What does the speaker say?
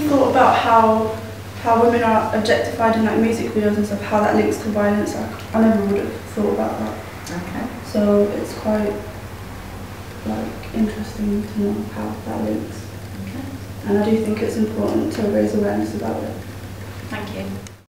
thought about how women are objectified in like music videos and stuff, how that links to violence. I never would have thought about that. Okay. So it's quite like interesting to know how that links. Okay. And I do think it's important to raise awareness about it. Thank you.